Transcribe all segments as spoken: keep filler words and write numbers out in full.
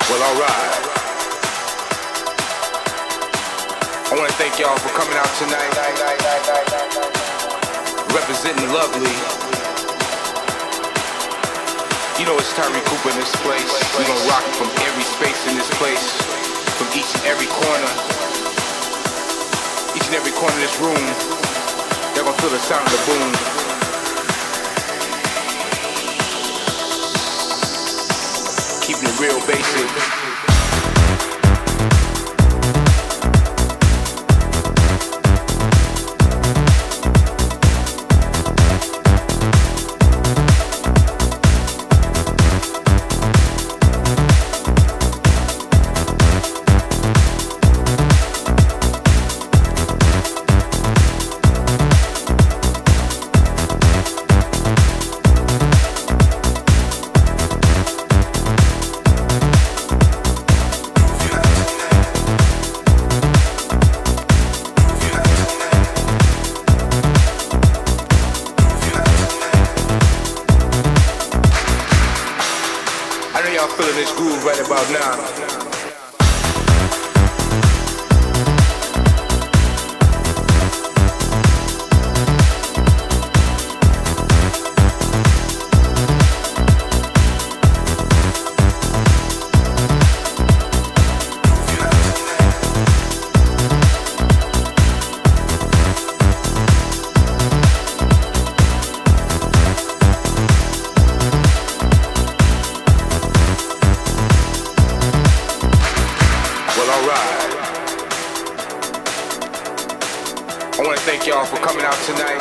Well, alright. I want to thank y'all for coming out tonight. Representing Lovely. You know it's Tyree Cooper in this place. We gon' rock it from every space in this place. From each and every corner. Each and every corner of this room. They're gonna feel the sound of the boom. Keeping it real basic. Feeling this groove right about now. I want to thank y'all for coming out tonight.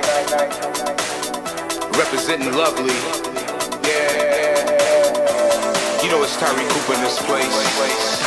Representing Lovely. Yeah. You know it's Tyree Cooper in this place.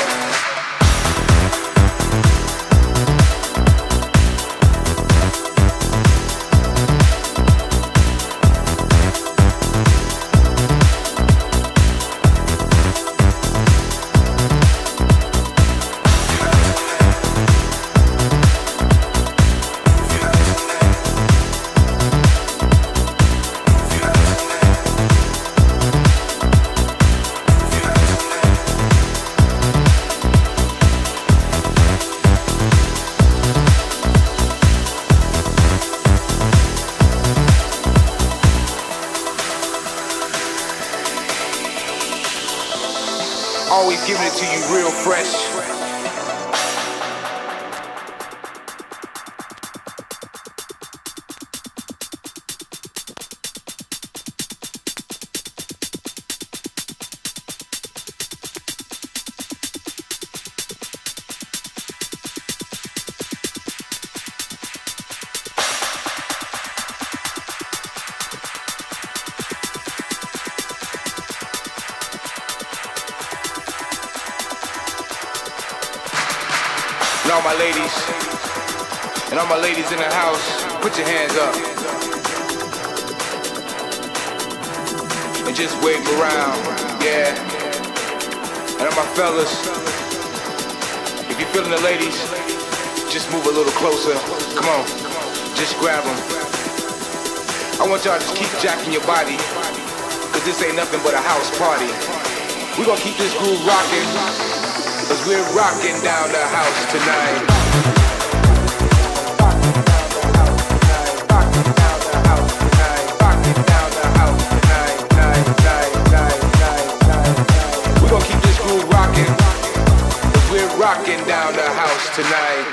Always giving it to you real fresh. And all my ladies, and all my ladies in the house, put your hands up. And just wave them around, yeah. And all my fellas, if you're feeling the ladies, just move a little closer. Come on, just grab them. I want y'all to just keep jacking your body, cause this ain't nothing but a house party. We gonna keep this groove rocking, cause we're rocking down the house tonight. We're gonna keep this groove rocking, cause we're rocking down the house tonight.